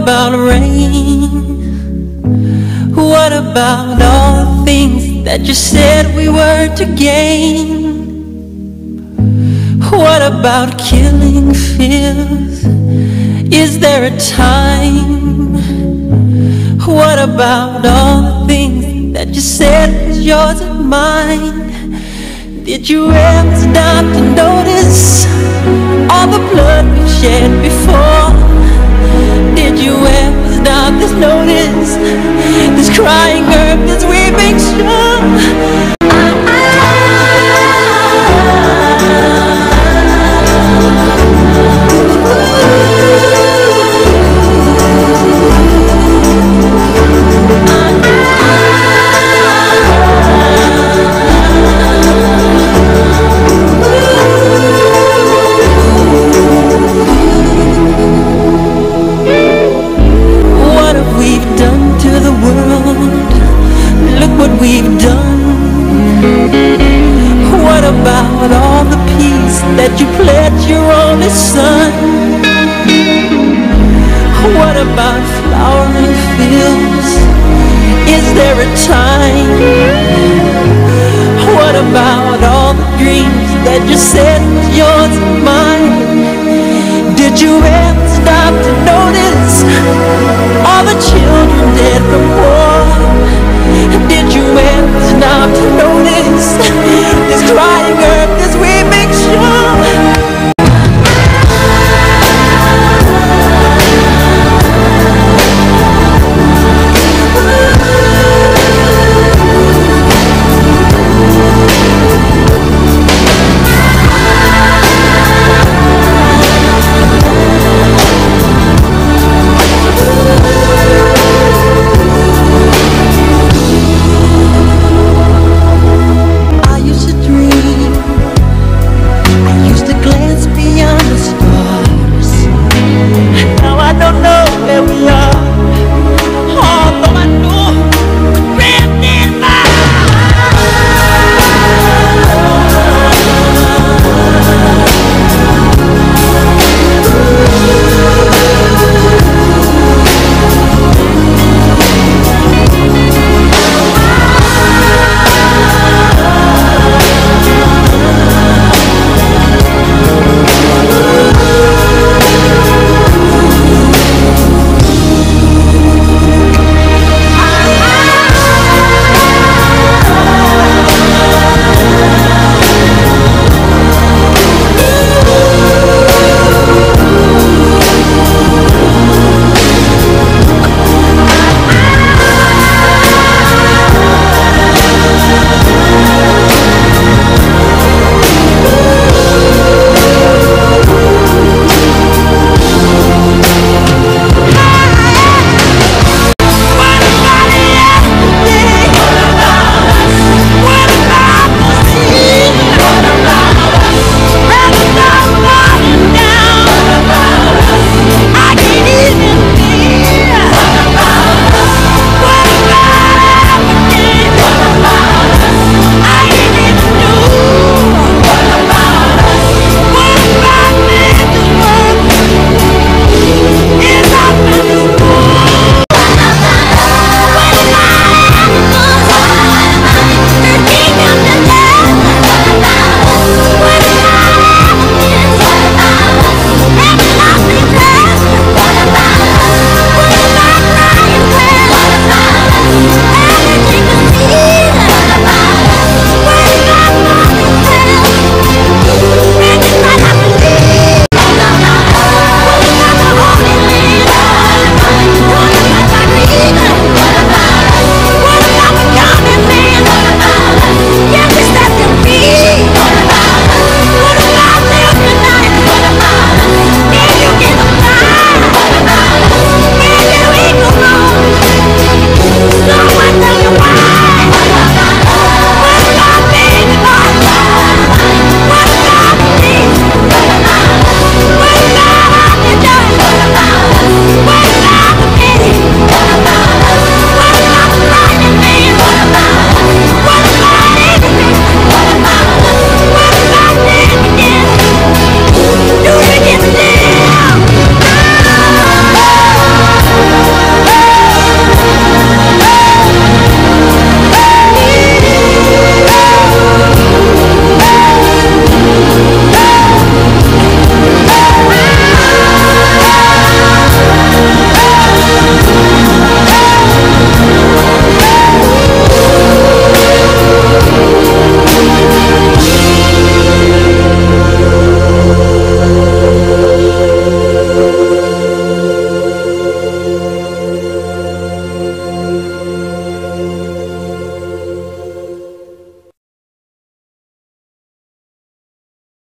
about rain? What about all the things that you said we were to gain? What about killing fears? Is there a time? What about all the things that you said was yours and mine? Did you ever stop to notice all the blood we've shed before? Did you ever stop to notice this crying earth, this weeping shore? We've done. What about all the peace that you pledged your only son? What about flowering fields? Is there a time? What about all the dreams that you said was yours and mine? Did you ever stop to notice all the children dead from war? Did you ever stop to notice this crying earth, this weeping shore? Where we are.